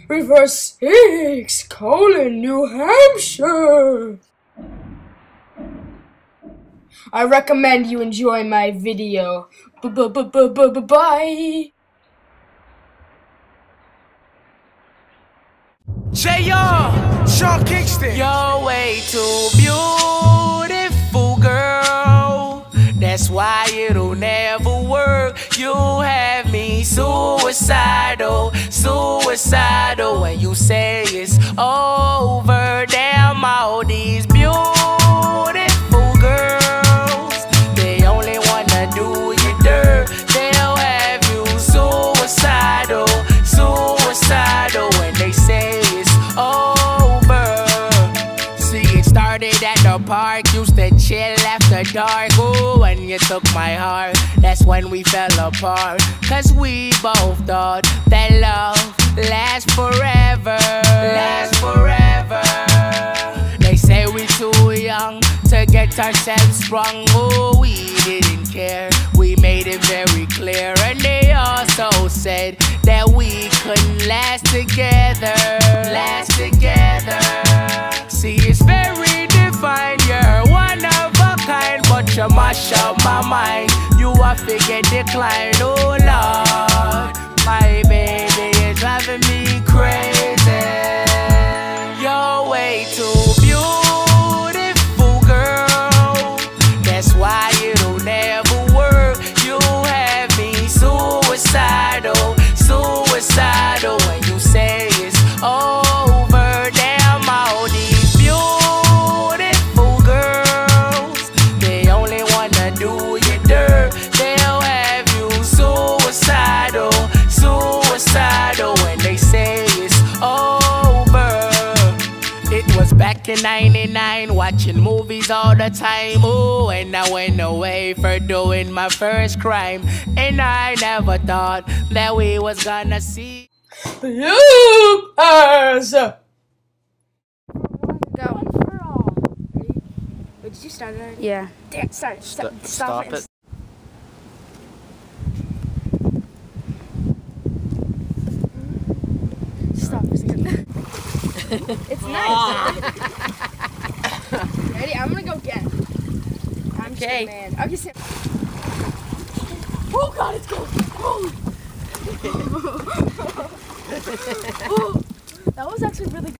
River Styx, Colon, New Hampshire. I recommend you enjoy my video. Bye. J.R. Sean Kingston. You're way too beautiful, girl. That's why it'll never work. You have me suicidal when you say it's over. Damn, all these beautiful girls, they only wanna do you dirt. They'll have you suicidal when they say it's over. See, it started at the park, used to chill after dark. Ooh, when you took my heart, that's when we fell apart. Cause we both thought that love lasts forever. They say we too young to get ourselves sprung. Ooh, we didn't care, we made it very clear. And they also said that we couldn't last together. See, it's very divine, you're one of a kind, but you mash up my mind. You a figure decline, oh Lord. My baby is driving me crazy. You're way too beautiful, girl. That's why it'll never work. You have me suicidal when you say it's over. Damn, all these beautiful girls, they only wanna do you dirt. They'll have you suicidal when they say it's over. It was back in '99, watching movies all the time. Ooh, and I went away for doing my first crime. And I never thought that we was gonna see Bloopers! Go. Wait, did you start it already? Yeah. Damn, stop it. Stop it. It's nice. Ready? I'm gonna go again. I'm Okay. man. Okay, so oh God, it's going. Oh. That was actually really good.